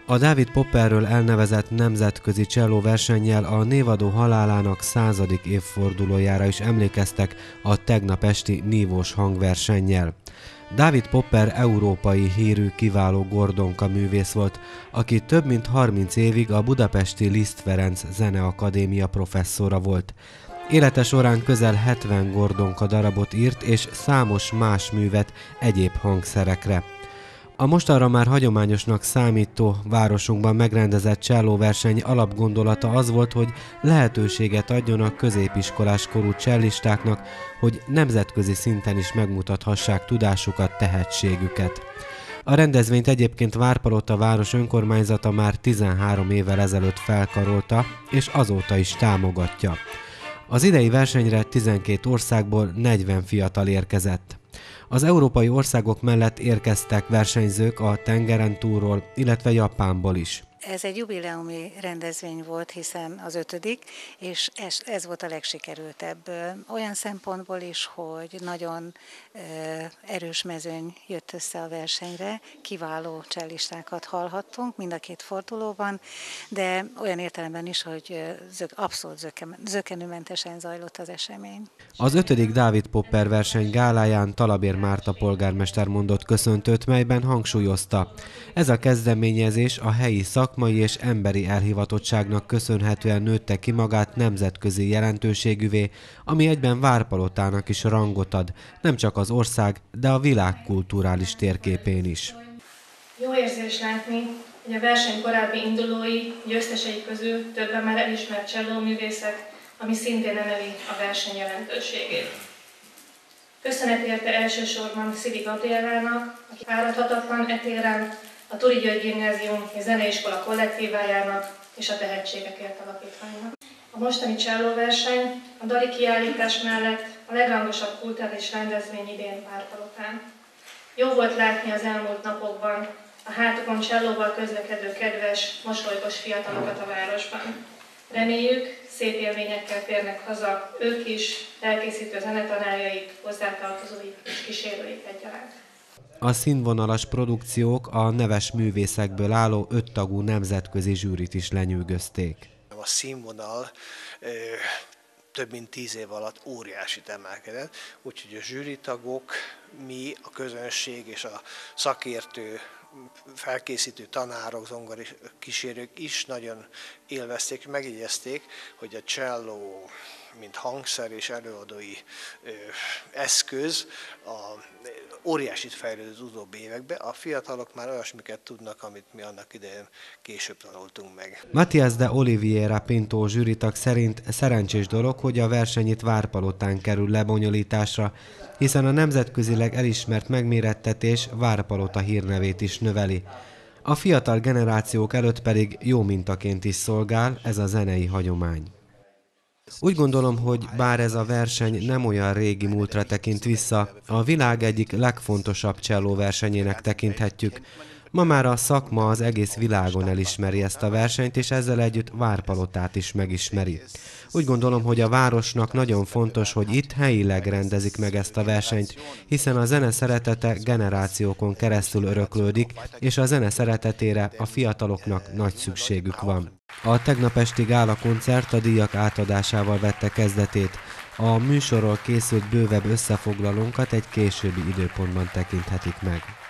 A David Popperről elnevezett nemzetközi csellóversennyel a névadó halálának 100. évfordulójára is emlékeztek a tegnap esti nívós hangversennyel. David Popper európai hírű kiváló gordonka művész volt, aki több mint 30 évig a budapesti Liszt Ferenc Zeneakadémia professzora volt. Élete során közel 70 gordonka darabot írt és számos más művet egyéb hangszerekre. A mostanra már hagyományosnak számító városunkban megrendezett csellóverseny alapgondolata az volt, hogy lehetőséget adjon a középiskolás korú csellistáknak, hogy nemzetközi szinten is megmutathassák tudásukat, tehetségüket. A rendezvényt egyébként Várpalota város önkormányzata már 13 évvel ezelőtt felkarolta, és azóta is támogatja. Az idei versenyre 12 országból 40 fiatal érkezett. Az európai országok mellett érkeztek versenyzők a tengeren túlról, illetve Japánból is. Ez egy jubileumi rendezvény volt, hiszen az 5., és ez volt a legsikerültebb. Olyan szempontból is, hogy nagyon erős mezőny jött össze a versenyre, kiváló csellistákat hallhattunk mind a két fordulóban, de olyan értelemben is, hogy abszolút zökkenőmentesen zajlott az esemény. Az 5. David Popper verseny gáláján Talabér Márta polgármester mondott köszöntőt, melyben hangsúlyozta: ez a kezdeményezés a helyi szakmai és emberi elhivatottságnak köszönhetően nőtte ki magát nemzetközi jelentőségűvé, ami egyben Várpalotának is rangot ad, nem csak az ország, de a világ kulturális térképén is. Jó érzés látni, hogy a verseny korábbi indulói, győztesei közül többen már elismert csellóművészek, ami szintén emeli a verseny jelentőségét. Köszönet érte elsősorban Szili Gabriellának, aki fáradhatatlan etéren, a Turi György Gimnázium és Zeneiskola kollektívájának és a Tehetségekért Alapítványnak. A mostani csellóverseny a Dali kiállítás mellett a legrangosabb kulturális rendezvény idén Várpalotán. Jó volt látni az elmúlt napokban a hátukon csellóval közlekedő kedves, mosolygos fiatalokat a városban. Reméljük, szép élményekkel térnek haza ők is, elkészítő zenetanárjaik, hozzátartozóik és kísérőik egyaránt. A színvonalas produkciók a neves művészekből álló 5 tagú nemzetközi zsűrit is lenyűgözték. A színvonal több mint 10 év alatt óriásit emelkedett, úgyhogy a zsűritagok, mi, a közönség és a szakértő, felkészítő tanárok, zongori kísérők is nagyon élvezték, megjegyezték, hogy a cselló, mint hangszer és előadói eszköz, óriásit fejlődött az utóbbi években. A fiatalok már olyasmiket tudnak, amit mi annak idején később tanultunk meg. Matthias de Oliveira Pinto zsűritag szerint szerencsés dolog, hogy a verseny itt Várpalotán kerül lebonyolításra, hiszen a nemzetközileg elismert megmérettetés Várpalota hírnevét is növeli. A fiatal generációk előtt pedig jó mintaként is szolgál ez a zenei hagyomány. Úgy gondolom, hogy bár ez a verseny nem olyan régi múltra tekint vissza, a világ egyik legfontosabb csellóversenyének tekinthetjük. Ma már a szakma az egész világon elismeri ezt a versenyt, és ezzel együtt Várpalotát is megismeri. Úgy gondolom, hogy a városnak nagyon fontos, hogy itt helyileg rendezik meg ezt a versenyt, hiszen a zene szeretete generációkon keresztül öröklődik, és a zene szeretetére a fiataloknak nagy szükségük van. A tegnap esti gálakoncert a díjak átadásával vette kezdetét. A műsorról készült bővebb összefoglalónkat egy későbbi időpontban tekinthetik meg.